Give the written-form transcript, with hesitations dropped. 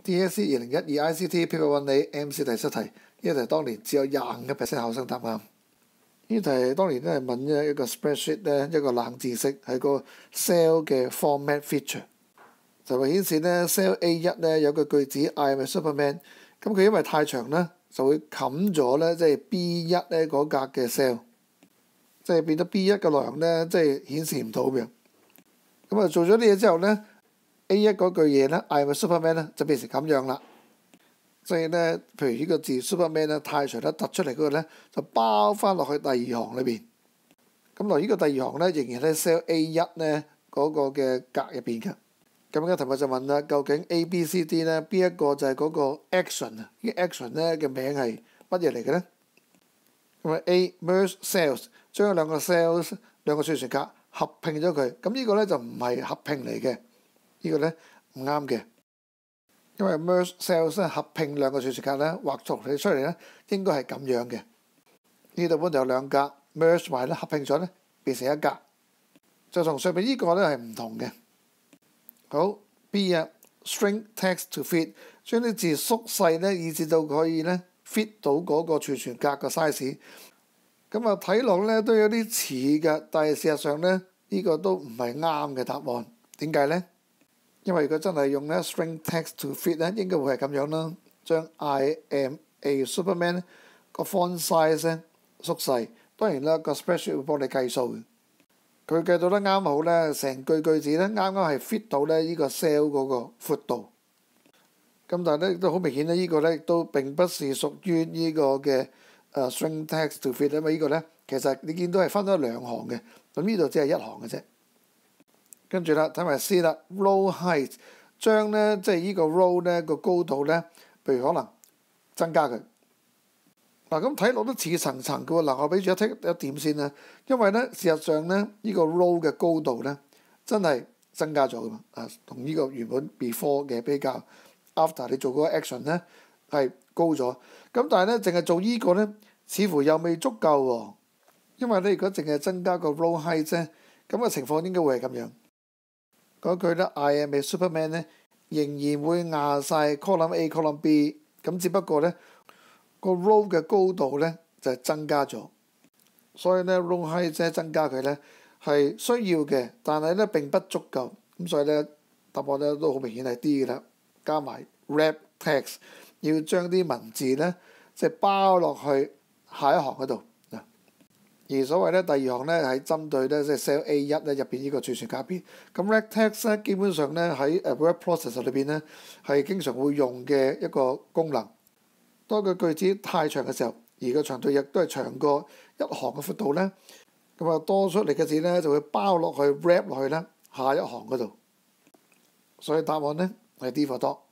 DSE 2012 ICT Paper 1A MC 第7題，呢題當年只有25% 考生答啱。呢題當年都係問一個 spreadsheet 咧，一個冷知識係個 cell 嘅 format feature， 就會顯示咧 cell A1 咧有個句子 I am a Superman， 咁佢因為太長咧就會冚咗咧即係 B1 咧嗰格嘅 cell， 即係變咗 B1 嘅內容咧即係顯示唔到咁樣。咁啊做咗啲嘢之後咧 A1 嗰句嘢咧 I am a Superman 咧就變成咁樣啦。所以咧，譬如呢個字 Superman 咧太長咧突出嚟嗰個咧就包翻落去第二行裏邊。咁來呢個第二行咧仍然喺 cell A1 咧嗰個嘅格入邊嘅。咁嘅題目就問啦，究竟 A、B、C、D 咧邊一個就係嗰個 action 啊？呢個 action 咧嘅名係乜嘢嚟嘅咧？咁啊 A merge cells 將兩個 cells 兩個儲存格合併咗佢。咁呢個咧就唔係合併嚟嘅，呢個咧唔啱嘅。因為 merge cells 咧合併兩個儲存格咧畫圖嚟出嚟咧應該係咁樣嘅。呢度本就有兩格 merge 埋咧合併咗咧變成一格，就同上面呢個咧係唔同嘅。好 B 啊 ，string text to fit 將啲字縮細咧以至到可以咧 fit 到嗰個儲存格嘅 size。咁啊睇落咧都有啲似嘅，但係事實上咧呢個都唔係啱嘅答案。點解咧？因為如果真係用咧 string text to fit 咧，應該會係咁樣啦，將 I am a Superman 個 font size 咧縮細。當然啦，個 spreadsheet 會幫你計數嘅，佢計到得啱好咧，成句句子咧啱啱係 fit 到咧呢個 cell 嗰個闊度。咁但係咧都好明顯咧，呢個咧亦都並不是屬於呢個嘅string text to fit，因為呢個咧其實你見到係分咗兩行嘅，咁呢度只係一行嘅啫。跟住啦，睇埋 C 啦 ，row height 將咧即係呢個 row 咧個高度咧，譬如可能增加佢。嗱咁睇落都似層層嘅喎。嗱我俾住一點先啦，因為咧事實上咧呢個 row 嘅高度咧真係增加咗嘅嘛。同呢個原本 before 嘅比較 ，after 你做嗰個 action 咧係高咗。咁但係咧淨係做呢個咧，似乎又未足夠喎。因為你如果淨係增加個 row height 啫，咁嘅情況應該會係咁樣。嗰句咧 I am a Superman 咧，仍然會壓晒 column A、column B， 咁只不過咧個 row 嘅高度咧就係增加咗，所以咧 row height 即係增加佢咧係需要嘅，但係咧並不足夠，咁所以咧答案咧都好明顯係 D 嘅啦，加埋 wrap text 要將啲文字咧即係包落去下一行嗰度。而所謂咧第二行咧係針對咧即係 cell A1 咧入邊呢個儲存格邊，咁 wrap text 咧基本上咧喺word processor 裏邊咧係經常會用嘅一個功能。當個句子太長嘅時候，而個長度亦都係長過一行嘅闊度咧，咁啊多出嚟嘅字咧就會包落去 wrap 落去咧下一行嗰度。所以答案咧係 D for dog。